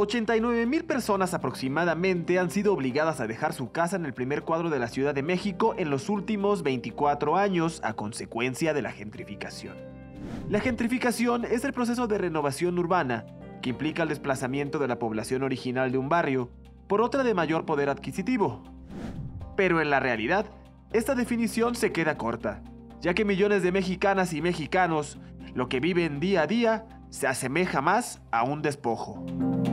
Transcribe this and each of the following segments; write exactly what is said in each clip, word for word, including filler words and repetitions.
ochenta y nueve mil personas aproximadamente han sido obligadas a dejar su casa en el primer cuadro de la Ciudad de México en los últimos veinticuatro años a consecuencia de la gentrificación. La gentrificación es el proceso de renovación urbana que implica el desplazamiento de la población original de un barrio por otra de mayor poder adquisitivo. Pero en la realidad, esta definición se queda corta, ya que millones de mexicanas y mexicanos, lo que viven día a día, se asemeja más a un despojo.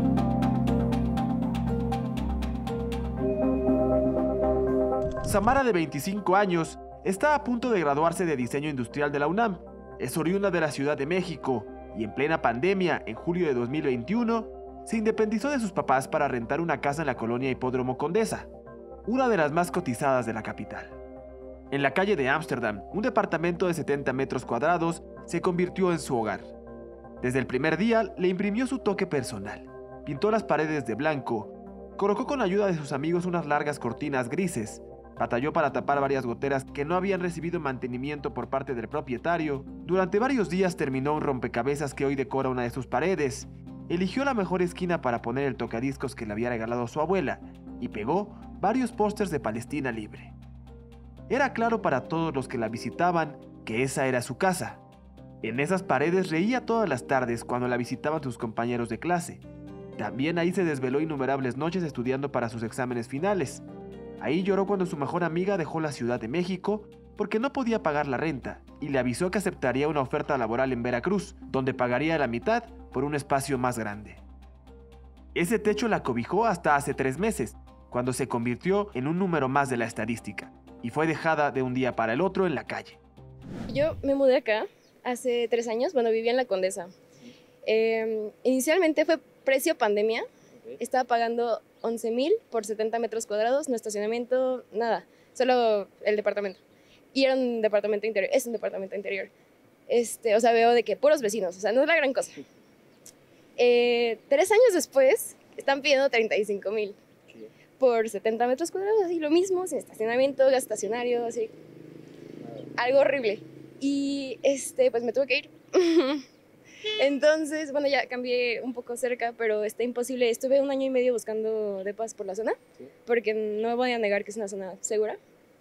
Samara, de veinticinco años, está a punto de graduarse de Diseño Industrial de la UNAM. Es oriunda de la Ciudad de México y en plena pandemia, en julio de dos mil veintiuno, se independizó de sus papás para rentar una casa en la colonia Hipódromo Condesa, una de las más cotizadas de la capital. En la calle de Ámsterdam, un departamento de setenta metros cuadrados se convirtió en su hogar. Desde el primer día le imprimió su toque personal, pintó las paredes de blanco, colocó con ayuda de sus amigos unas largas cortinas grises, batalló para tapar varias goteras que no habían recibido mantenimiento por parte del propietario. Durante varios días terminó un rompecabezas que hoy decora una de sus paredes, eligió la mejor esquina para poner el tocadiscos que le había regalado su abuela y pegó varios pósters de Palestina libre. Era claro para todos los que la visitaban que esa era su casa. En esas paredes reía todas las tardes cuando la visitaban sus compañeros de clase. También ahí se desveló innumerables noches estudiando para sus exámenes finales. Ahí lloró cuando su mejor amiga dejó la Ciudad de México porque no podía pagar la renta y le avisó que aceptaría una oferta laboral en Veracruz, donde pagaría la mitad por un espacio más grande. Ese techo la cobijó hasta hace tres meses, cuando se convirtió en un número más de la estadística y fue dejada de un día para el otro en la calle. Yo me mudé acá hace tres años, bueno, vivía en la Condesa. Eh, inicialmente fue precio pandemia, estaba pagando once mil por setenta metros cuadrados, no estacionamiento, nada, solo el departamento. Y era un departamento interior, es un departamento interior. Este, o sea, veo de que puros vecinos, o sea, no es la gran cosa. Eh, tres años después, están pidiendo treinta y cinco mil por setenta metros cuadrados, así lo mismo, sin estacionamiento, gas estacionario, así. Algo horrible. Y este, pues me tuve que ir. Entonces, bueno, ya cambié un poco cerca, pero está imposible. Estuve un año y medio buscando depas por la zona, ¿sí? Porque no voy a negar que es una zona segura.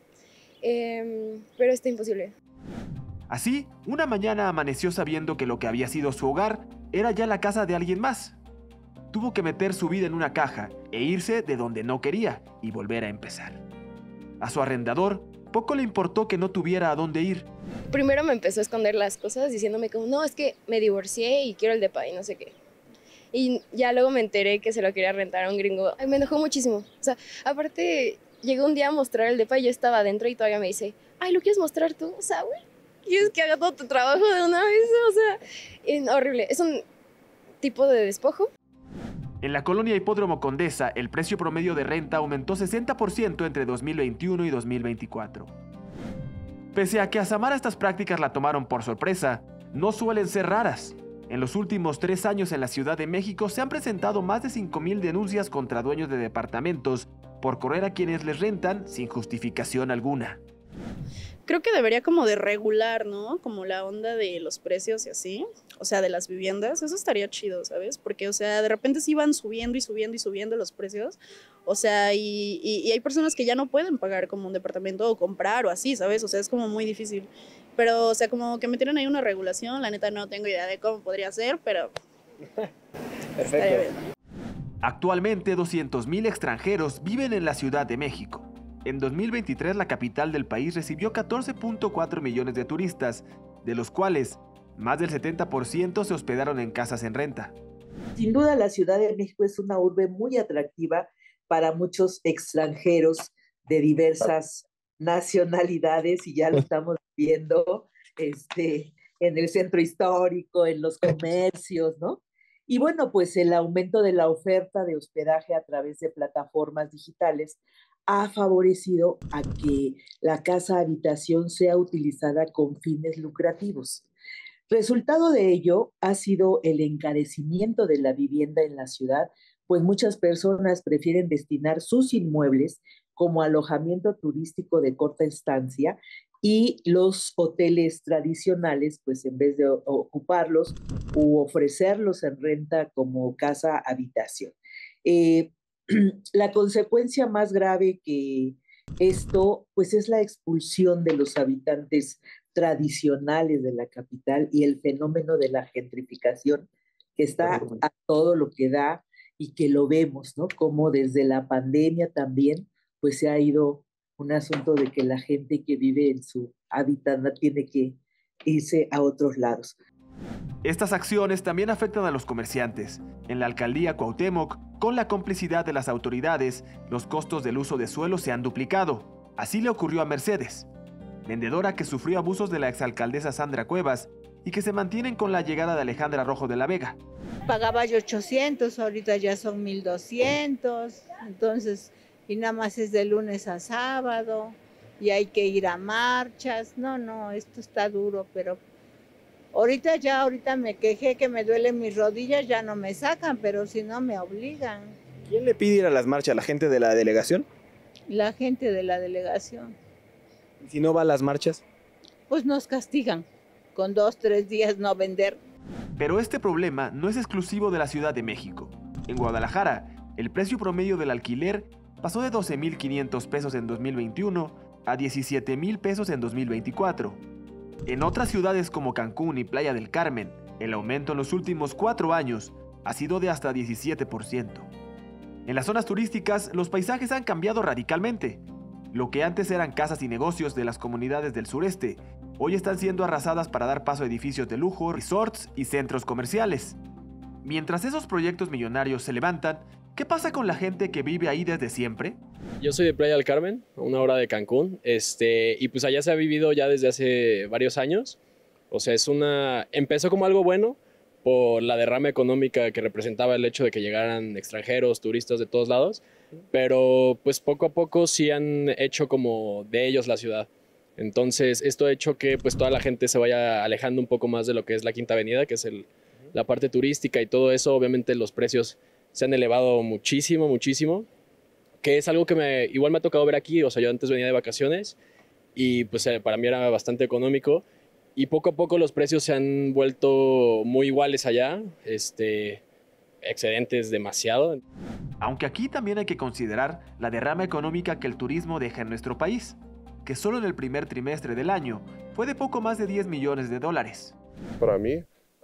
Eh, pero está imposible. Así, una mañana amaneció sabiendo que lo que había sido su hogar era ya la casa de alguien más. Tuvo que meter su vida en una caja e irse de donde no quería y volver a empezar. A su arrendador poco le importó que no tuviera a dónde ir. Primero me empezó a esconder las cosas diciéndome como, no, es que me divorcié y quiero el depa y no sé qué. Y ya luego me enteré que se lo quería rentar a un gringo. Ay, me enojó muchísimo. O sea, aparte, llegó un día a mostrar el depa y yo estaba adentro y todavía me dice, ay, ¿lo quieres mostrar tú? O sea, güey, ¿quieres que haga todo tu trabajo de una vez? O sea, es horrible. Es un tipo de despojo. En la colonia Hipódromo Condesa, el precio promedio de renta aumentó sesenta por ciento entre dos mil veintiuno y dos mil veinticuatro. Pese a que a Samara estas prácticas la tomaron por sorpresa, no suelen ser raras. En los últimos tres años en la Ciudad de México se han presentado más de cinco mil denuncias contra dueños de departamentos por correr a quienes les rentan sin justificación alguna. Creo que debería como de regular, ¿no? Como la onda de los precios y así, o sea, de las viviendas, eso estaría chido, ¿sabes? Porque, o sea, de repente sí van subiendo y subiendo y subiendo los precios, o sea, y, y, y hay personas que ya no pueden pagar como un departamento o comprar o así, ¿sabes? O sea, es como muy difícil. Pero, o sea, como que metieron ahí una regulación, la neta no tengo idea de cómo podría ser, pero estaría bien. Actualmente doscientos mil extranjeros viven en la Ciudad de México. En dos mil veintitrés, la capital del país recibió catorce punto cuatro millones de turistas, de los cuales más del setenta por ciento se hospedaron en casas en renta. Sin duda, la Ciudad de México es una urbe muy atractiva para muchos extranjeros de diversas nacionalidades, y ya lo estamos viendo este, en el centro histórico, en los comercios, ¿no? Y bueno, pues el aumento de la oferta de hospedaje a través de plataformas digitales ha favorecido a que la casa habitación sea utilizada con fines lucrativos. Resultado de ello ha sido el encarecimiento de la vivienda en la ciudad, pues muchas personas prefieren destinar sus inmuebles como alojamiento turístico de corta estancia, y los hoteles tradicionales, pues en vez de ocuparlos u ofrecerlos en renta como casa habitación. Eh, la consecuencia más grave que esto, pues es la expulsión de los habitantes tradicionales de la capital y el fenómeno de la gentrificación que está a todo lo que da y que lo vemos, ¿no? Como desde la pandemia también, pues se ha ido un asunto de que la gente que vive en su hábitat tiene que irse a otros lados. Estas acciones también afectan a los comerciantes. En la alcaldía Cuauhtémoc, con la complicidad de las autoridades, los costos del uso de suelo se han duplicado. Así le ocurrió a Mercedes, vendedora que sufrió abusos de la exalcaldesa Sandra Cuevas y que se mantienen con la llegada de Alejandra Rojo de la Vega. Pagaba yo ochocientos, ahorita ya son mil doscientos, entonces, y nada más es de lunes a sábado, y hay que ir a marchas. No, no, esto está duro, pero ahorita ya, ahorita me quejé que me duelen mis rodillas, ya no me sacan, pero si no me obligan. ¿Quién le pide ir a las marchas? ¿La gente de la delegación? La gente de la delegación. ¿Y si no va a las marchas? Pues nos castigan, con dos, tres días no vender. Pero este problema no es exclusivo de la Ciudad de México. En Guadalajara, el precio promedio del alquiler pasó de doce mil quinientos pesos en dos mil veintiuno a diecisiete mil pesos en dos mil veinticuatro. En otras ciudades como Cancún y Playa del Carmen, el aumento en los últimos cuatro años ha sido de hasta diecisiete por ciento. En las zonas turísticas, los paisajes han cambiado radicalmente. Lo que antes eran casas y negocios de las comunidades del sureste, hoy están siendo arrasadas para dar paso a edificios de lujo, resorts y centros comerciales. Mientras esos proyectos millonarios se levantan, ¿qué pasa con la gente que vive ahí desde siempre? Yo soy de Playa del Carmen, a una hora de Cancún, este, y pues allá se ha vivido ya desde hace varios años. O sea, es una... empezó como algo bueno por la derrama económica que representaba el hecho de que llegaran extranjeros, turistas de todos lados, pero pues poco a poco sí han hecho como de ellos la ciudad. Entonces esto ha hecho que pues toda la gente se vaya alejando un poco más de lo que es la Quinta Avenida, que es el, la parte turística y todo eso. Obviamente los precios se han elevado muchísimo, muchísimo, que es algo que me, igual me ha tocado ver aquí. O sea, yo antes venía de vacaciones y pues para mí era bastante económico y poco a poco los precios se han vuelto muy iguales allá, este, excedentes demasiado. Aunque aquí también hay que considerar la derrama económica que el turismo deja en nuestro país, que solo en el primer trimestre del año fue de poco más de diez millones de dólares. Para mí,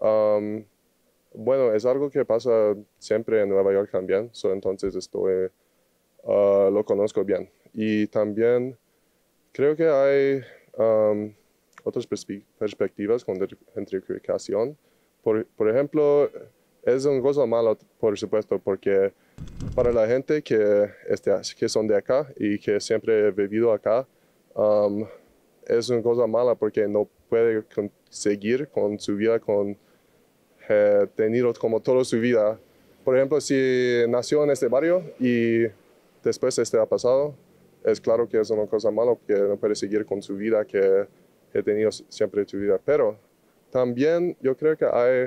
um, bueno, es algo que pasa siempre en Nueva York también, so, entonces estoy, uh, lo conozco bien. Y también creo que hay um, otras perspe perspectivas con gentrificación. Por, por ejemplo, es una cosa mala, por supuesto, porque para la gente que, este, que son de acá y que siempre he vivido acá, Um, es una cosa mala porque no puede seguir con su vida, con eh, tenido como toda su vida. Por ejemplo, si nació en este barrio y después este ha pasado, es claro que es una cosa mala porque no puede seguir con su vida que he tenido siempre su vida. Pero también yo creo que hay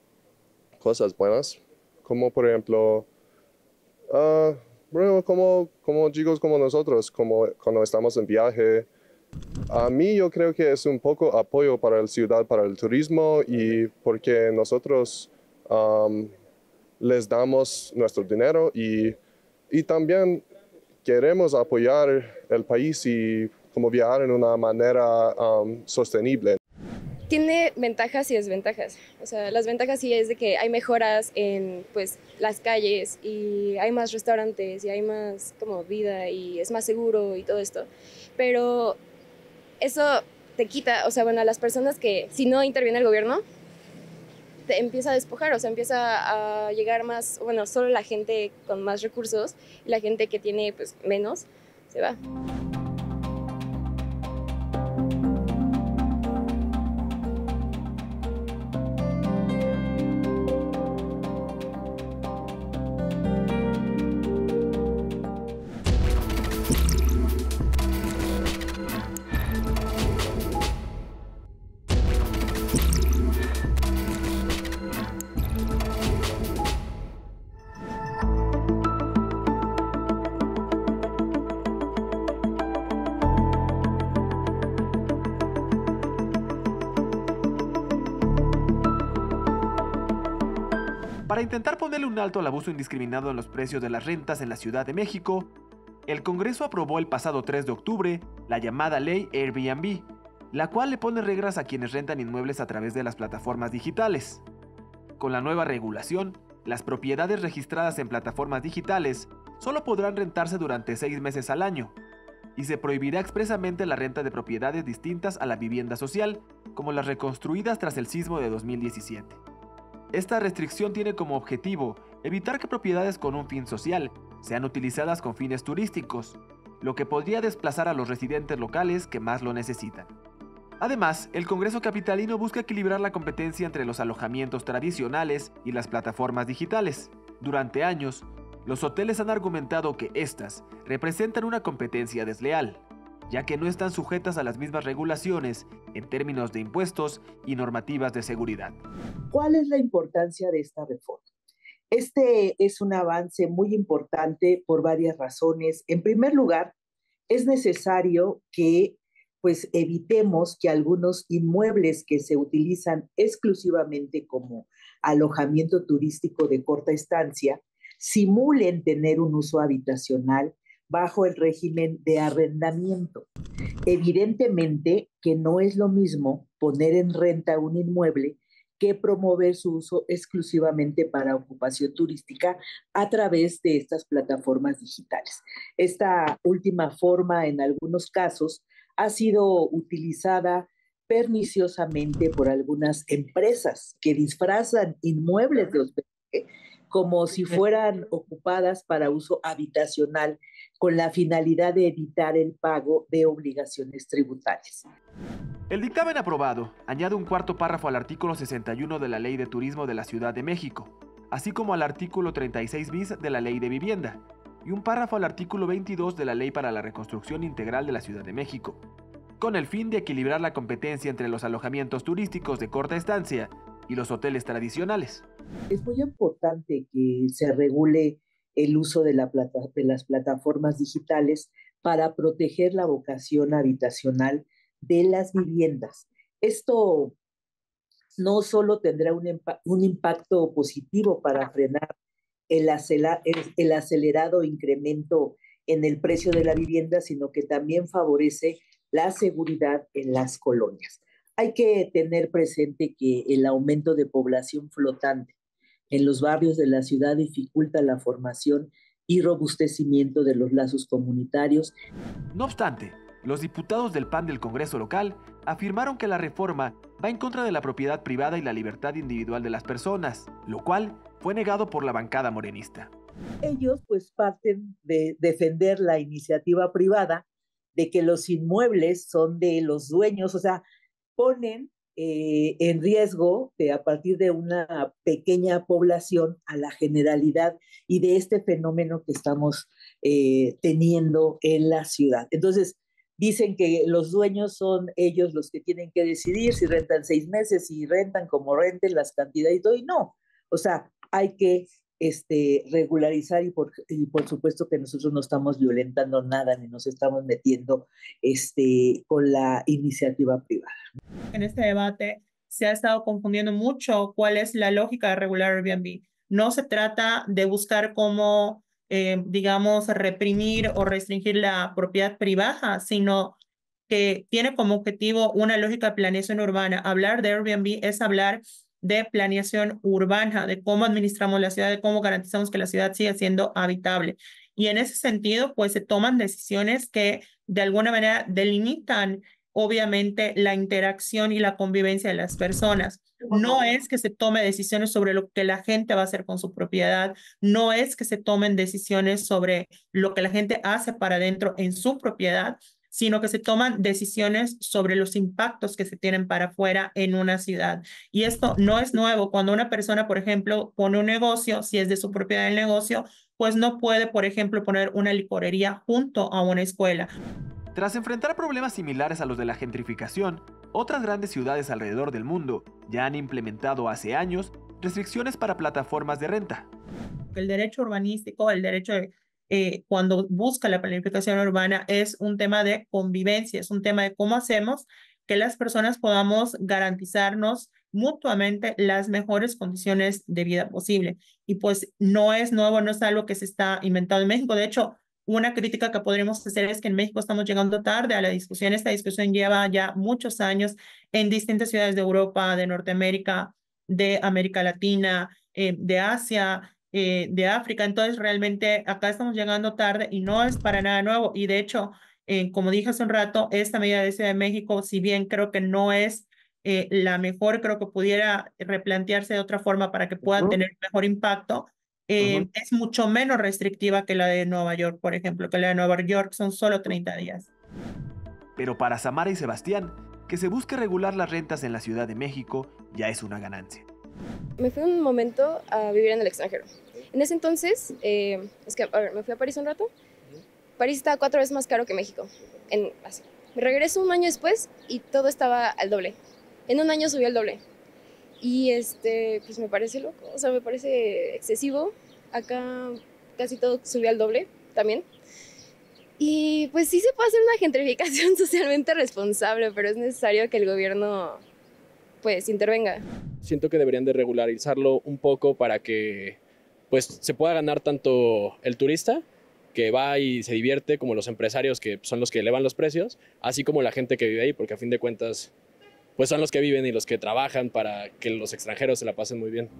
cosas buenas, como por ejemplo, uh, bueno, como, como chicos como nosotros, como cuando estamos en viaje, a mí yo creo que es un poco apoyo para la ciudad, para el turismo y porque nosotros um, les damos nuestro dinero y, y también queremos apoyar el país y como viajar en una manera um, sostenible. Tiene ventajas y desventajas. O sea, las ventajas sí es de que hay mejoras en pues, las calles y hay más restaurantes y hay más como vida y es más seguro y todo esto. Pero eso te quita, o sea, bueno, a las personas que si no interviene el gobierno, te empieza a despojar, o sea, empieza a llegar más, bueno, solo la gente con más recursos y la gente que tiene pues menos se va. Para intentar ponerle un alto al abuso indiscriminado en los precios de las rentas en la Ciudad de México, el Congreso aprobó el pasado tres de octubre la llamada Ley Airbnb, la cual le pone reglas a quienes rentan inmuebles a través de las plataformas digitales. Con la nueva regulación, las propiedades registradas en plataformas digitales solo podrán rentarse durante seis meses al año, y se prohibirá expresamente la renta de propiedades distintas a la vivienda social, como las reconstruidas tras el sismo de dos mil diecisiete. Esta restricción tiene como objetivo evitar que propiedades con un fin social sean utilizadas con fines turísticos, lo que podría desplazar a los residentes locales que más lo necesitan. Además, el Congreso capitalino busca equilibrar la competencia entre los alojamientos tradicionales y las plataformas digitales. Durante años, los hoteles han argumentado que estas representan una competencia desleal, ya que no están sujetas a las mismas regulaciones en términos de impuestos y normativas de seguridad. ¿Cuál es la importancia de esta reforma? Este es un avance muy importante por varias razones. En primer lugar, es necesario que pues evitemos que algunos inmuebles que se utilizan exclusivamente como alojamiento turístico de corta estancia simulen tener un uso habitacional bajo el régimen de arrendamiento. Evidentemente que no es lo mismo poner en renta un inmueble que promover su uso exclusivamente para ocupación turística a través de estas plataformas digitales. Esta última forma, en algunos casos, ha sido utilizada perniciosamente por algunas empresas que disfrazan inmuebles de hospedaje como si fueran ocupadas para uso habitacional con la finalidad de evitar el pago de obligaciones tributarias. El dictamen aprobado añade un cuarto párrafo al artículo sesenta y uno de la Ley de Turismo de la Ciudad de México, así como al artículo treinta y seis bis de la Ley de Vivienda, y un párrafo al artículo veintidós de la Ley para la Reconstrucción Integral de la Ciudad de México, con el fin de equilibrar la competencia entre los alojamientos turísticos de corta estancia y los hoteles tradicionales. Es muy importante que se regule el uso de, la plata, de las plataformas digitales para proteger la vocación habitacional de las viviendas. Esto no solo tendrá un, un impacto positivo para frenar el, acela, el, el acelerado incremento en el precio de la vivienda, sino que también favorece la seguridad en las colonias. Hay que tener presente que el aumento de población flotante en los barrios de la ciudad dificulta la formación y robustecimiento de los lazos comunitarios. No obstante, los diputados del P A N del Congreso local afirmaron que la reforma va en contra de la propiedad privada y la libertad individual de las personas, lo cual fue negado por la bancada morenista. Ellos pues parten de defender la iniciativa privada, de que los inmuebles son de los dueños, o sea, ponen eh, en riesgo de, a partir de una pequeña población a la generalidad y de este fenómeno que estamos eh, teniendo en la ciudad. Entonces, dicen que los dueños son ellos los que tienen que decidir si rentan seis meses, si rentan como renten, las cantidades y todo, y no. O sea, hay que este, regularizar y por, y por supuesto que nosotros no estamos violentando nada ni nos estamos metiendo este, con la iniciativa privada. En este debate se ha estado confundiendo mucho cuál es la lógica de regular Airbnb. No se trata de buscar cómo, eh, digamos, reprimir o restringir la propiedad privada, sino que tiene como objetivo una lógica de planeación urbana. Hablar de Airbnb es hablar de planeación urbana, de cómo administramos la ciudad, de cómo garantizamos que la ciudad siga siendo habitable. Y en ese sentido, pues se toman decisiones que de alguna manera delimitan obviamente la interacción y la convivencia de las personas. No es que se tome decisiones sobre lo que la gente va a hacer con su propiedad, no es que se tomen decisiones sobre lo que la gente hace para adentro en su propiedad, sino que se toman decisiones sobre los impactos que se tienen para afuera en una ciudad. Y esto no es nuevo. Cuando una persona, por ejemplo, pone un negocio, si es de su propiedad el negocio, pues no puede, por ejemplo, poner una licorería junto a una escuela. Tras enfrentar problemas similares a los de la gentrificación, otras grandes ciudades alrededor del mundo ya han implementado hace años restricciones para plataformas de renta. El derecho urbanístico, el derecho de Eh, cuando busca la planificación urbana es un tema de convivencia, es un tema de cómo hacemos que las personas podamos garantizarnos mutuamente las mejores condiciones de vida posible. Y pues no es nuevo, no es algo que se está inventando en México. De hecho, una crítica que podríamos hacer es que en México estamos llegando tarde a la discusión. Esta discusión lleva ya muchos años en distintas ciudades de Europa, de Norteamérica, de América Latina, eh, de Asia, eh, de África. Entonces, realmente acá estamos llegando tarde y no es para nada nuevo. Y de hecho, eh, como dije hace un rato, esta medida de Ciudad de México, si bien creo que no es eh, la mejor, creo que pudiera replantearse de otra forma para que pueda uh-huh. tener mejor impacto. Eh, uh-huh. Es mucho menos restrictiva que la de Nueva York, por ejemplo, que la de Nueva York son solo treinta días. Pero para Samara y Sebastián, que se busque regular las rentas en la Ciudad de México ya es una ganancia. Me fui un momento a vivir en el extranjero. En ese entonces, eh, es que, a ver, me fui a París un rato. París estaba cuatro veces más caro que México. En, así. Me regreso un año después y todo estaba al doble. En un año subió al doble. Y este, pues me parece loco, o sea, me parece excesivo. Acá casi todo subió al doble también. Y pues sí se puede hacer una gentrificación socialmente responsable, pero es necesario que el gobierno pues intervenga. Siento que deberían de regularizarlo un poco para que pues se pueda ganar tanto el turista que va y se divierte, como los empresarios que son los que elevan los precios, así como la gente que vive ahí, porque a fin de cuentas pues son los que viven y los que trabajan para que los extranjeros se la pasen muy bien.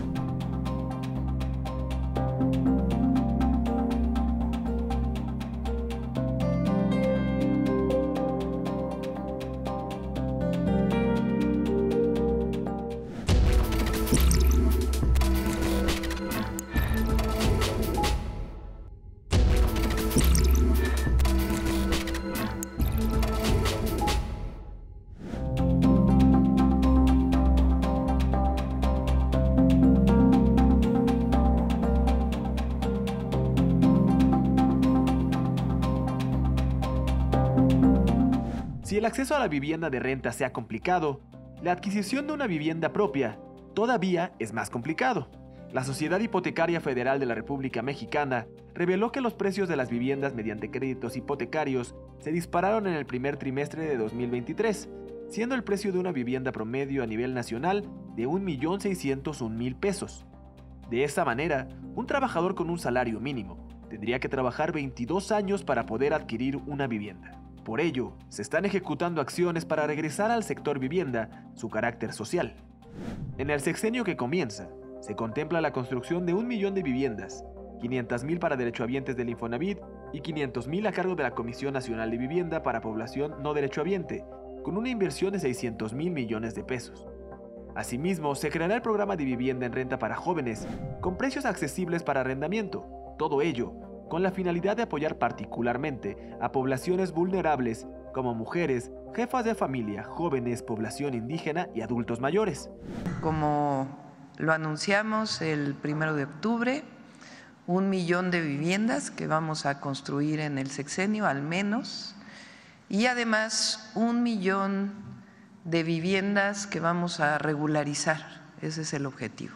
Si el acceso a la vivienda de renta sea complicado, la adquisición de una vivienda propia todavía es más complicado. La Sociedad Hipotecaria Federal de la República Mexicana reveló que los precios de las viviendas mediante créditos hipotecarios se dispararon en el primer trimestre de dos mil veintitrés, siendo el precio de una vivienda promedio a nivel nacional de un millón seiscientos un mil pesos. De esta manera, un trabajador con un salario mínimo tendría que trabajar veintidós años para poder adquirir una vivienda. Por ello, se están ejecutando acciones para regresar al sector vivienda su carácter social. En el sexenio que comienza, se contempla la construcción de un millón de viviendas, quinientas mil para derechohabientes del Infonavit y quinientas mil a cargo de la Comisión Nacional de Vivienda para población no derechohabiente, con una inversión de seiscientos mil millones de pesos. Asimismo, se creará el programa de vivienda en renta para jóvenes, con precios accesibles para arrendamiento, todo ello con la finalidad de apoyar particularmente a poblaciones vulnerables como mujeres, jefas de familia, jóvenes, población indígena y adultos mayores. Como lo anunciamos el primero de octubre, un millón de viviendas que vamos a construir en el sexenio al menos, y además un millón de viviendas que vamos a regularizar, ese es el objetivo.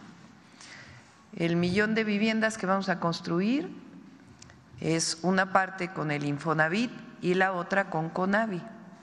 El millón de viviendas que vamos a construir es una parte con el Infonavit y la otra con CONAVI,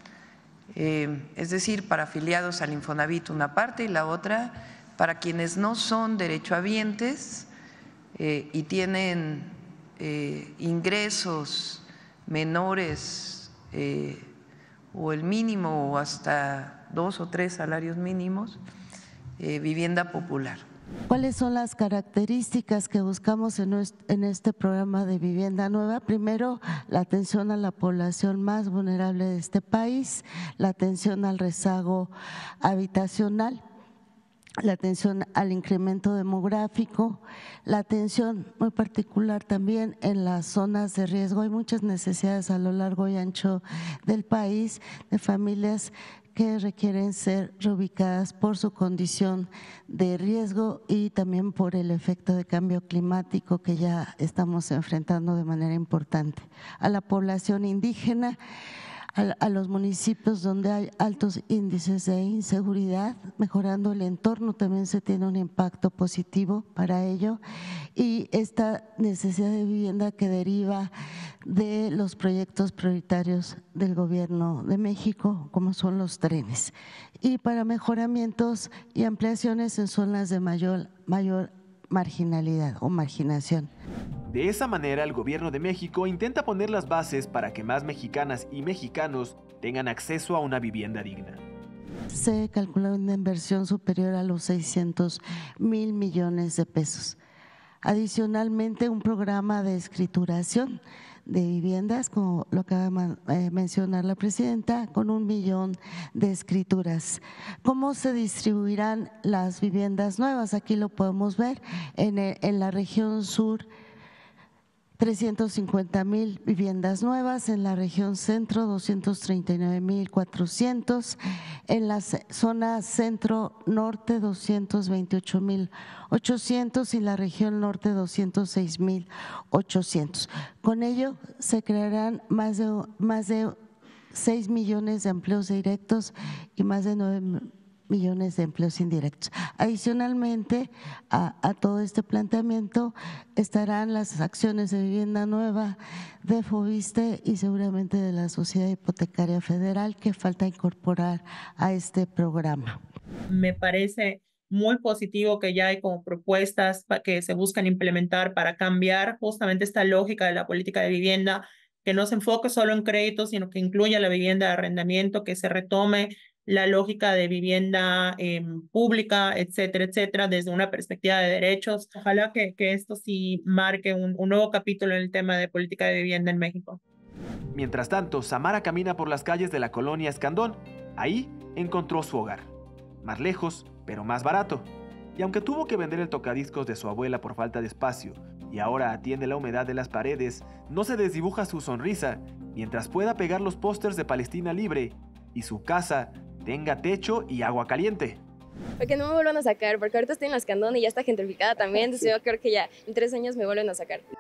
eh, es decir, para afiliados al Infonavit una parte y la otra para quienes no son derechohabientes eh, y tienen eh, ingresos menores eh, o el mínimo o hasta dos o tres salarios mínimos, eh, vivienda popular. ¿Cuáles son las características que buscamos en este programa de vivienda nueva? Primero, la atención a la población más vulnerable de este país, la atención al rezago habitacional, la atención al incremento demográfico, la atención muy particular también en las zonas de riesgo. Hay muchas necesidades a lo largo y ancho del país de familias que requieren ser reubicadas por su condición de riesgo y también por el efecto de cambio climático que ya estamos enfrentando de manera importante. A la población indígena, a, a los municipios donde hay altos índices de inseguridad, mejorando el entorno también se tiene un impacto positivo para ello, y esta necesidad de vivienda que deriva de los proyectos prioritarios del Gobierno de México, como son los trenes, y para mejoramientos y ampliaciones en zonas de mayor, mayor marginalidad o marginación. De esa manera, el Gobierno de México intenta poner las bases para que más mexicanas y mexicanos tengan acceso a una vivienda digna. Se calcula una inversión superior a los seiscientos mil millones de pesos. Adicionalmente, un programa de escrituración de viviendas, como lo acaba de mencionar la presidenta, con un millón de escrituras. ¿Cómo se distribuirán las viviendas nuevas? Aquí lo podemos ver en, el, en la región sur. trescientos cincuenta mil viviendas nuevas, en la región centro doscientos treinta y nueve mil cuatrocientos, en la zona centro-norte doscientos veintiocho mil ochocientos y la región norte doscientos seis mil ochocientos. Con ello se crearán más de, más de seis millones de empleos directos y más de nueve millones de empleos indirectos. Adicionalmente a, a todo este planteamiento estarán las acciones de vivienda nueva de Foviste y seguramente de la Sociedad Hipotecaria Federal, que falta incorporar a este programa. Me parece muy positivo que ya hay como propuestas que se buscan implementar para cambiar justamente esta lógica de la política de vivienda, que no se enfoque solo en créditos, sino que incluya la vivienda de arrendamiento, que se retome la lógica de vivienda eh, pública, etcétera, etcétera, desde una perspectiva de derechos. Ojalá que, que esto sí marque un, un nuevo capítulo en el tema de política de vivienda en México. Mientras tanto, Samara camina por las calles de la colonia Escandón. Ahí encontró su hogar. Más lejos, pero más barato. Y aunque tuvo que vender el tocadiscos de su abuela por falta de espacio y ahora atiende la humedad de las paredes, no se desdibuja su sonrisa mientras pueda pegar los pósters de Palestina Libre y su casa tenga techo y agua caliente. Para que no me vuelvan a sacar, porque ahorita estoy en la Escandón y ya está gentrificada también, entonces yo creo que ya en tres años me vuelven a sacar.